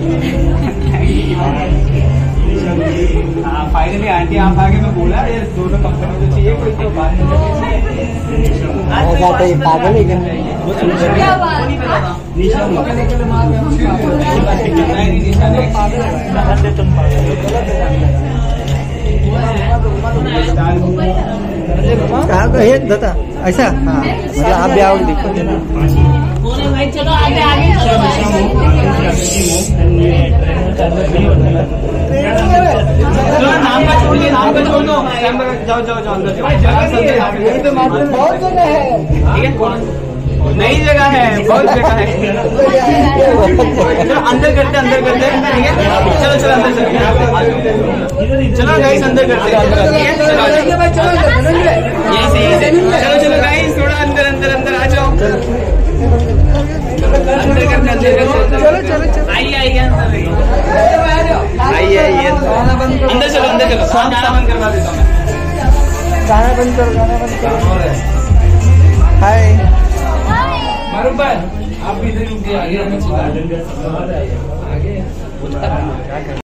finally aunty आप आगे मैं बोला ये दोनों कंपनी को चाहिए कोई तो बात नहीं पागल है क्या दादा ऐसा हाँ मतलब आप भी आओगे देखो चलो आगे आगे नाम का छोड़िए नाम का छोड़ दो जाओ जाओ जाओ अंदर बहुत जगह है ठीक है नई जगह है बहुत जगह है चलो अंदर करते ठीक है चलो चलो अंदर चलो गाइस अंदर करते चलो चलो गाइस थोड़ा अंदर अंदर अंदर आ जाओ अंदर करते चलो चलो आइए आइए आइए अंदर चलो गाना बंद करवा देता हूँ गाना बंद करो हाय मारूफ भाई आप भी इधर आगे